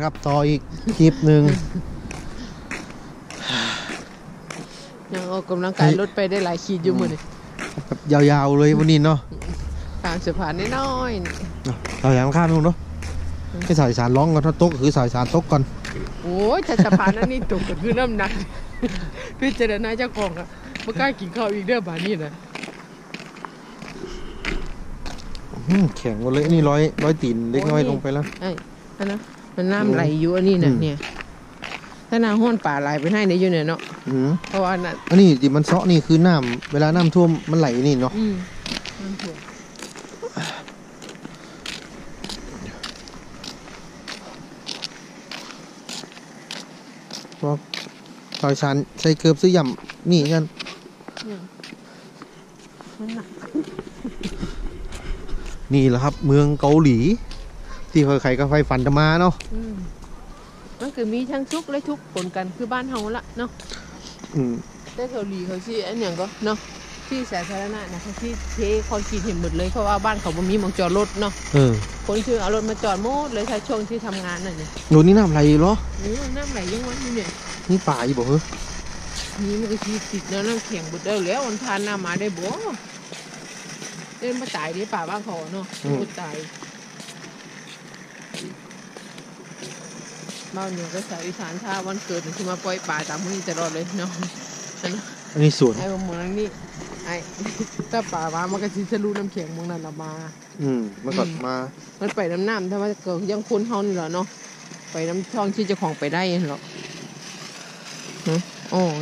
ครับต่ออีกคลิปหนึ่งยังออกกำลังกายลดไปได้หลายขีดอยู่มื้อนี้แบบยาวๆเลยวันนี้เนาะตามสะพานน้อยๆเราอย่างข้ามนู่นเนาะให้สายสารร้องกันถ้าตกคือสายสารตกก่อนโอ้ยถ้าสะพานนั้นนี่ตกก็คือน้ำหนักพิจารณาเจ้าของอ่ะบ่กล้ากินข้าวอีกเด้อบาดนี้นะแข็งหมดเลยนี่ร้อยตีนเล็กน้อยลงไปแล้วไอ้อันนั้นมันน้ำไหลอยู่อันนี้น่ะเนี่ยถ้าน้ำห้วนป่าไหลไปให้ในอยู่เนี่ยเนาะเพราะว่านั่นอันนี้ที่มันเซาะนี่คือน้ำเวลาน้ำท่วมมันไหลนี่เนาะน้ำท่วมว่าสายสารใส่เกือบซื้อย่ำนี่กันนี่แหละครับเมืองเกาหลีที่ใครๆก็ไฟฝันจะมาเนาะมันคือมีทั้งทุกข์และทุกข์ปนกันคือบ้านเฮาละเนาะแต่เกาหลีเขาชี้อันอย่างก็เนาะที่สาธารณะนะเขาที่เทคอนกรีตเห็นหมดเลยเพราะว่าบ้านเขาบ่มีหม้องจอดรถเนาะคนคือเอารถมาจอดหมดเลยถ้าช่วงที่ทำงานน่ะเนี่ยโดนนี่น้ำไหลเหรอน้ำไหลยังวันนี้เนี่ยนี่ป่าอยู่บ่เหรอนี่มันก็ชีติดน้ำแข็งหมดแล้วมันทานน้ำมาได้บ่เดินมาตายที่ป่าบ้านเขาเนาะพูดตายบ้านอยู่ก็สายอีสานถ้าวันเกิดถึงมาปล่อยป่าตามที่ตลอดเลยเนาะอันนี้สวนไอ้หมองนี่ไอ้ถ้าป่ามามันก็จะรู้น้ำแข็งมองนั่นละมามันก็มามันไปน้ำถ้าว่าเกิดยังคนเฮานี่เหรอเนาะไปน้ำช่องที่เจ้าของไปได้เหรออ๋อ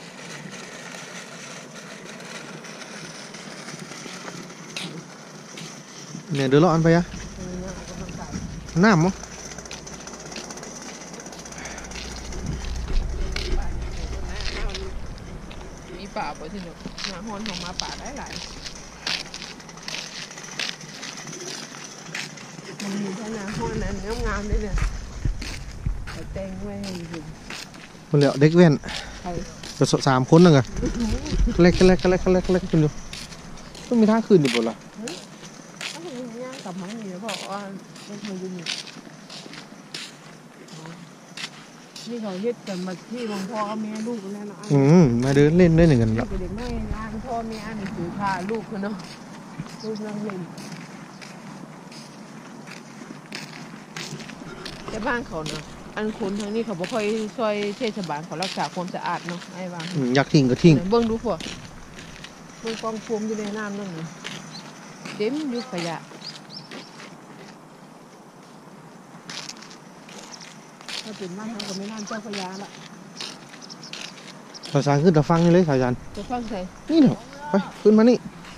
เนี่ยเดือดร้อนไปอะน้ำมั้งมีป่าไปที่นี่หน้าห้อนของมาป่าได้หลายมันมีแค่หน้าห้อนนั้นงามเลยเนี่ยแต่งไว้ให้ดูคนเหลียวเด็กเว้นจะ3 คนนึงอะเล็กขึ้นอยู่ต้องมีท่าคืนอยู่บนละกลับมาหนีเพราะว่าไม่เคยอยู่นี่เขาเฮ็ดกันมาที่หลวงพ่อแม่ลูกแล้วเนาะมาเดินเล่นได้หนึ่งกันแล้วเด็กน้อยอ่านพ่อแม่อ่านหนังสือพาลูกเนาะลูกนั่งเล่นแต่บ้านเขาเนาะอันคนทางนี้เขาบ่ค่อยช่วยเทศบาลเขารักษาความสะอาดเนาะไอ้บ้างอยากทิ้งก็ทิ้งเบิ่งดูพวกเบิ่งกองภูมิอยู่ในน้ำนั่นนี่เต็มอยู่ขยะถ้าเป็นบ้านทางก็ไม่น่าเจ้าขยะละสายสารขึ้นตะฟังนี่เลยสายสารตะฟังใส่นี่เนาะไปขึ้นมานี่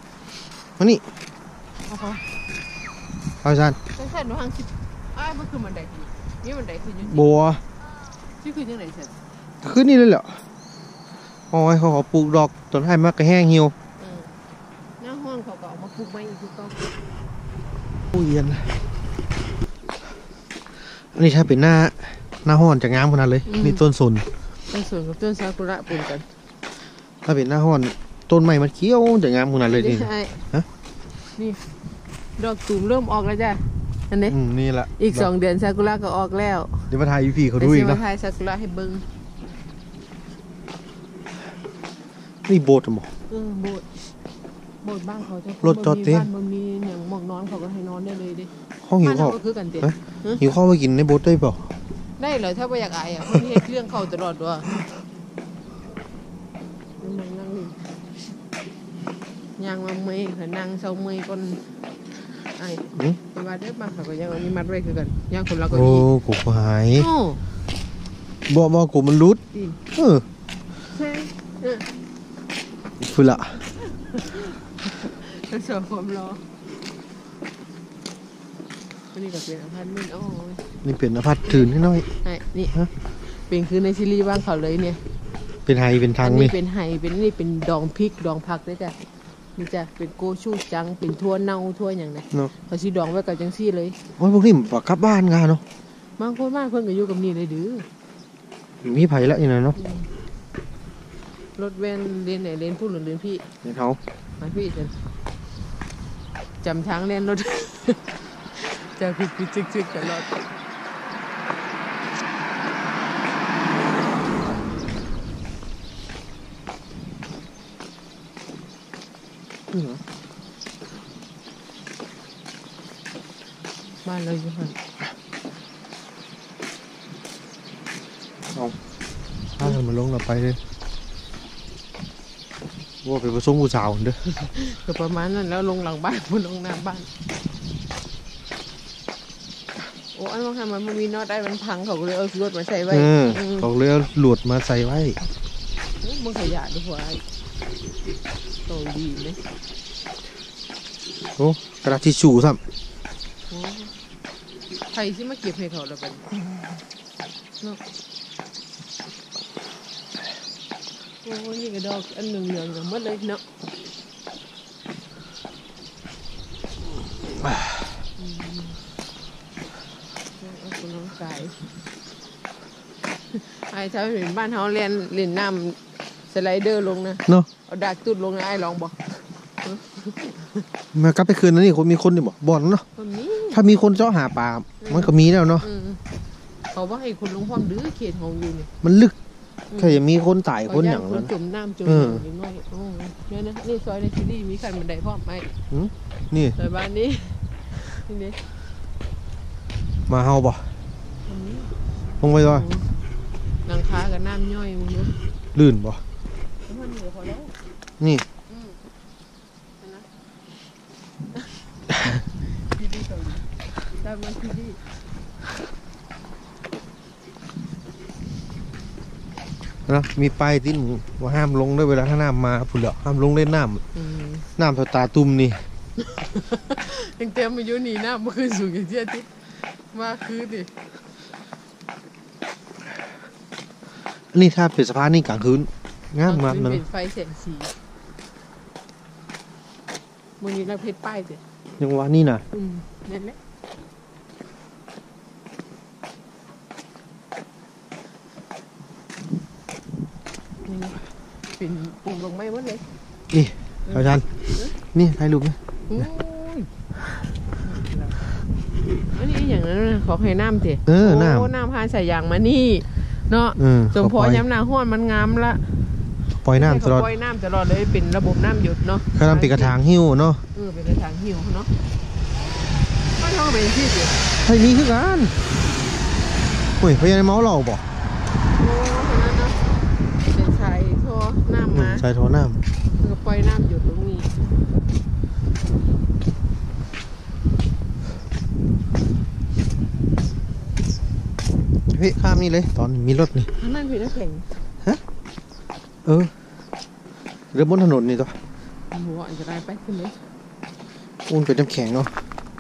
สายสารใส่หนูห่างสิอ้ายมันคือมันใดนี่มันใดคือยังบัวที่คือยังไงเสร็จขึ้นนี่เลยเหรอโอ้ยเขาปลูกดอกต้นไม้มากระแห้งเหี่ยวหน้าห้องเขาก็เอามาปลูกไม้อีกคือก็ผู้เย็นอันนี้ถ้าเป็นหน้าห้อนจะงามขนาดเลยนี่ต้นสนกับต้นซากุระปนกันถ้าเป็นหน้าห้อนต้นไม้มันเขียวจะงามขนาดเลยนี่นี่ดอกตูมเริ่มออกแล้วจ้ะอันนี้นี่แหละอีก2 เดือนซากุระก็ออกแล้วเดี๋ยวมาถ่ายพี่เขาดูอีกนะมาถ่ายซากุระให้เบิ้งนี่โบสถ์หรอโบสถ์บ้านเขาจะรถจอดเต็มมันมีอย่างหมอกนอนเขาก็ให้นอนได้เลยดิห้องหิวข้าวคือกันเต็มหิวข้าวไปกินในโบสถ์ได้เปล่าได้เลยถ้าไม่อยากอายอ่ะคนที่เรื่องเขาตลอดด้วยยังมาเมย์ค่ะนั่งเศร้าเมย์คนไอ้มาเด็กมาเขาก็ยังมีมัดไว้คือกันยังคนเราก็ดีโอ้กูหายบ่กูมันรุดใช่ฟื้นละเสริมความรอนี่ก็เป็นอพาร์ตเมนต์นี่เป็นอพาร์ตถืนนิดหน่อยนี่เป็นคือในซีรีส์บ้านเขาเลยเนี่ยเป็นไฮเป็นทางนี่เป็นไฮเป็นนี่เป็นดองพริกดองผักด้วยจ้ะนี่จ้ะเป็นโกชูจังเป็นทั่วเน่าทั่วอย่างนี้เขาชีดองไว้กับจังซี่เลยโอ้ยพวกนี้ฝากกลับบ้านกันเนาะบางคนบ้านเพิ่งก็อยู่กับนี่เลยดื้อมีไผ่ละอย่างนั้นเนาะรถแวนเรียนไหนเรียนพูดหรือเรียนพี่เรียนเขามาพี่จำทางเรียนรถจะคือจึกตลอดบ้านเราอยู่หันเอาถ้าทำมันลงเราไปเลยว่าไปผสมผู้สาวเด้อก็ประมาณนั้นแล้วลงหลังบ้านมันลงหน้าบ้านโอ้อันว่าทำมันมีน็อตได้มันพังเขาเลยเอาลวดมาใส่ไว้เขาเลยเอาหลวดมาใส่ไว้มึงขยะด้วยหัวไอ้โตดีเลยโอ้กระดาษทิชชู่ซ้ำใครที่มาเก็บให้เขาแล้วกันเนาะโอ้ยกระดอกอันหนึ่งเหลืองอย่างมัดเลยเนาะเอาคุณน้องกายไอ้ชาวเห็นบ้านเขาเล่นน้ำสไลเดอร์ลงนะเนาะเอาดักตุดลงนะไอ้ลองบอกมากลับไปคืนนั้นนี่คนมีคนนี่บอกบ่อนเนาะถ้ามีคนเจาะหาปลามันก็มีแล้วเนาะเขาว่าให้คนลงความดื้อเขตของอยู่นี่มันลึกแค่จะมีคนตายคนอย่างนั้นจมน้ำจมอย่างน้อยโอ้เนี่ยนะนี่ซอยในซีรีส์มีขั้นบันไดพร้อมไหมนี่ซอยบ้านนี้นี่มาเฮาบ่ลงไปก่อนหลังคากับน้ำย่อยมึงรู้ลื่นบ่นี่ได้มาซีรีส์นะมีป้ายติดว่าห้ามลงด้วยเวลาถ้าน้ำมาผุดเหลือห้ามลงเล่นน้ำตาตุ่มนี่ยังเต็มมาอยู่นี่น้ำมันคือสูงอย่างเที่ยติดมาคือดิอันนี้ถ้าเป็นสะพานนี่กลางคืนงามมากนะเป็นไฟแสงสีมึงนี่เราเพชรป้ายสิยังว่านี่นะนั่นแหละเป็นปุ่มลงไม้หมดเลยนี่อาจารย์นี่ถ่ายรูปนะอันนี้อย่างนั้นขอให้น้ำเถอะน้ำพานใส่ยางมานี่เนาะสมพอย้ำนาห้อนมันงามละปล่อยน้ำตลอดเลยเป็นระบบน้ำหยดเนาะเขาทำเป็นกระถางหิ้วเนาะเป็นกระถางหิ้วเนาะไม่ต้องเป็นที่เดียวใช่มีคือกันโอ้ยพยานเมาเราบ่โอ้คนนั้นเนาะเป็นชายท่อน้ำมาชายท่อน้ำก็ปล่อยน้ำหยดตรงนี้พี่ข้ามนี่เลยตอนมีรถนี่นั่นคือน้ำแข็งฮะเรือบนถนนนี่ตัวหัวอันจะได้ไปขึ้นเลยอุ่นเป็นน้ำแข็งเนาะ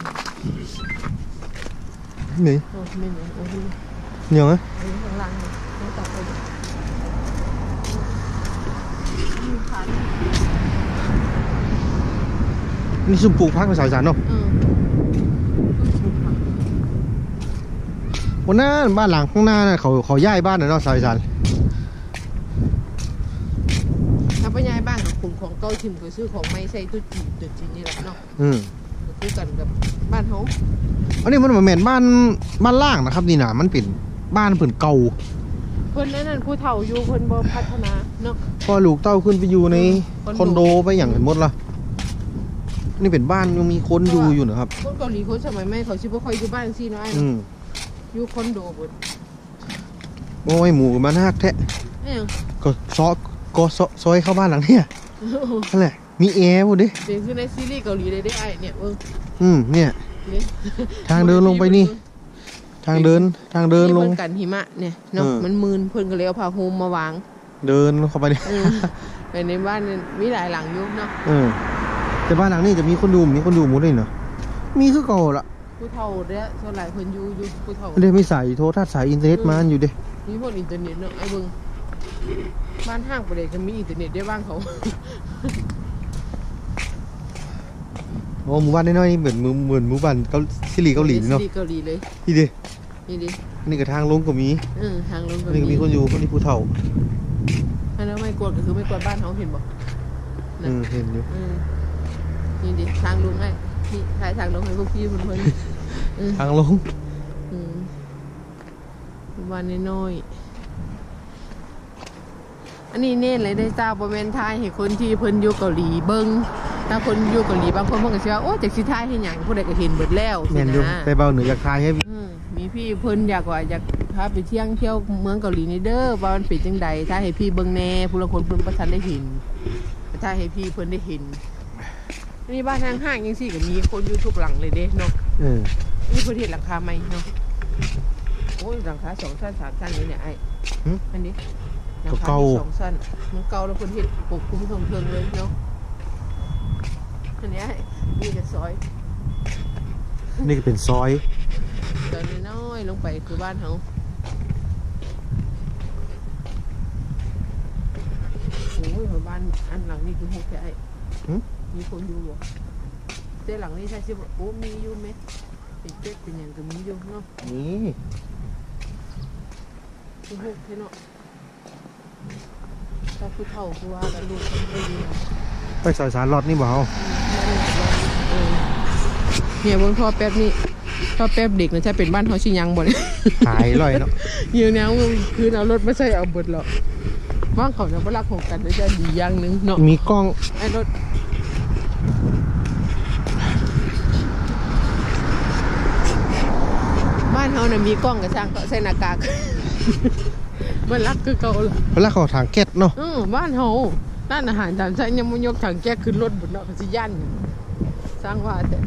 นี่เหนียวไหมนี่ซุ่มปลูกพักในสายสารเนาะวันนั้นบ้านหลังข้างหน้าน่ะเขาย้ายบ้านน่ะเนาะสายสารถ้าไปย้ายบ้านกับคุณของเก่าชิมก็ซื้อของไม่ใส่ตุ๊จีนี่แหละเนาะคู่กันกับบ้านเขาอันนี้มันเหมือนบ้านล่างนะครับนี่นะมันเป็นบ้านเพิ่นเก่าเพิ่นนั่นผู้เฒ่าอยู่เพิ่นบ่พัฒนาเนาะพอลูกเต้าขึ้นไปอยู่ในคอนโดไปอย่างหมดละนี่เป็นบ้านยังมีคนอยู่นะครับคนเกาหลีคนสมัยใหม่เขาชิบ่ค่อยอยู่บ้านซี่น้อยอยู่คอนโดเบิดโอ้ยหมูมันฮักแท้ก็ซอยเข้าบ้านหลังเนี่ยนั่นแหละมีแอร์หมดดิเป็นคือในซีรีส์เกาหลีเลยได้ไอ้เนี่ยเนี่ยทางเดินลงไปนี่ทางเดินลงกันหิมะเนี่ยเนาะมันมืนเพิ่นก็เลยเอาผ้าห่มมาวางเดินเข้าไปนี่ในบ้านมีหลายหลังอยู่เนาะแต่บ้านหลังนี้จะมีคนดูหมดเลยเนาะมีคือเก่าละผู้เฒ่าเด้อส่วนหลายเพิ่นอยู่ผู้เฒ่าเด้มีสายโทรทัศน์สายอินเทอร์เน็ตมาอยู่เด้มีพวกอินเทอร์เน็ตเนาะไอ้เบิ่งบ้านห้างไปเลยก็มีอินเทอร์เน็ตได้บ้างเขาโอ้หมู่บ้านน้อยๆนี่เหมือนหมู่บ้านซีรีส์เกาหลีเนาะเกาหลีเลยนี่ดินี่ก็ทางลงก็มีทางลงก็มีคนอยู่คนที่ผู้เฒ่าอันนั้นไม่กวดก็คือไม่กวดบ้านเขาเห็นบ่เห็นอยู่นี่ดิทางลงไงนี่ทางลงให้พวกพี่เพื่อนทางลงวันน้อยอันนี้เน้นเลยได้จ้าบริเวณไทยให้คนที่เพิ่นอยู่เกาหลีเบิ้งถ้าคนอยู่เกาหลีบางคนเพิ่นก็สิว่าโอ้จากสิทายเฮ็ดหยังผู้ใดก็เห็นเบิดแล้วแม่นอยู่แต่เบาเหนืออยากทายให้มีพี่เพิ่นอยากพาไปเที่ยวเมืองเกาหลีนี่เด้อว่ามันเป็นจังใดถ้าให้พี่เบิ่งแน่ผู้ละคนเพิ่นบ่ทันได้เห็นถ้าให้พี่เพิ่นได้เห็นนี่บ้านทางห้างจังซี่ก็มีคนอยู่ทุกหลังเลยเด้เนาะนี่เพิ่นเฮ็ดหลังคาใหม่เนาะโอ้ยหลังคา2ชั้น3ชั้นเลยเนี่ยไอ้อันนี้หลังคา2ชั้นมันเก่าแล้วเพิ่นเฮ็ดปกคลุมทั้งเทิงเลยเนาะอันนี้นี่ก็ซอยนี่ก็เป็นซอยตอนนี้น้อยลงไปคือบ้านเขาโอ้ยบ้านอันหลังนี้คือหกแค่มีคนอยู่บ่แต่หลังนี้ใช่สิบ่โอ้มีอยู่ไหมเป็นเจ็ดเป็นอย่างก็มีอยู่เนาะนี่คือหกแค่เนาะถ้าผู้เฒ่าคือว่าแล้วลูกคนไม่ดีไปซอยสารลอดนี่บ่เอาเนี่ยบนท่อแป๊บนี่ท่อแป๊บเด็กนะใช่เป็นบ้านเขาชิยังบ่เลยหายลอยเนาะยืนแนวคือเอารถไม่ใช่เอาเบิดหรอกบ้านเขาเนี่ยรักของกันจะดีอย่างนึงเนาะมีกล้องไอ้รถบ้านเขาเนี่ยมีกล้องกับช่างเขาใส่หน้ากากมันรักคือเก่าเลยมันรักของถังแก๊สเนาะบ้านเขาร้านอาหารตามใจยังไม่ยกถังแก๊สขึ้นรถบนเนาะเขาจะย่านสร้างว่าแต่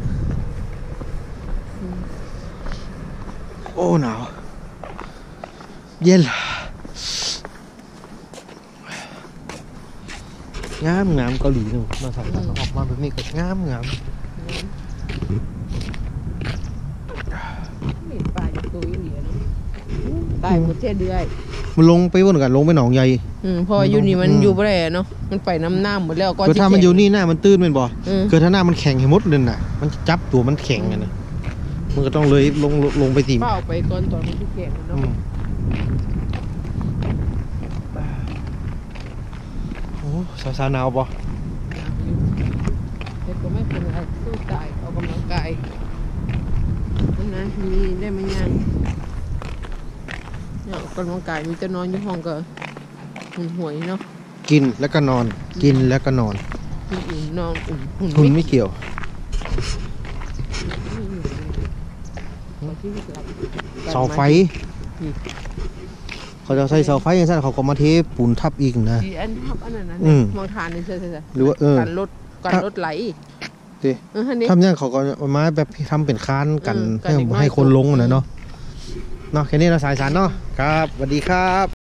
โอ้หนาวเย็นงามเกาหลีเนาะมาถ่ายออกมาแบบนี้ก็งามนี่ปลาอยู่ตัวเหลียนะตายหมดเท่เดือยมันลงไปบนกันลงไปหนองใหญ่พออยู่นี่มันอยู่บ่ได้เนาะมันไปน้ำหมดแล้วก็ถ้ามันอยู่นี่หน้ามันตื้นเป็นบ่เกิดถ้าหน้ามันแข็งให้หมดเลยน่ะมันจับตัวมันแข็งไงนะมันก็ต้องเลยลงไปสิเป้าไปก่อนตอนมันแข็งเนาะโอ้สาวหนาวบ่เด็กก็ไม่เป็นไรสู้ตายออกกำลังกายนะมีได้ไหมยังออกกำลังกายมีจะนอนอยู่ห้องก็ห่วยเนาะกินแล้วก็นอนกินแล้วก็นอนนอนหุ่นไม่เกี่ยวเสาไฟเขาจะใส่เสาไฟอย่างนั้นเขาก็มาเทปูนทับอีกนะอันทับอันนั้นนะมองทานนี่ใช่หรือว่าการรถไหลทำอย่างเขาก็มาแบบทำเป็นคานกันให้คนลงนะเนาะแค่นี้เราสายสารเนาะครับสวัสดีครับ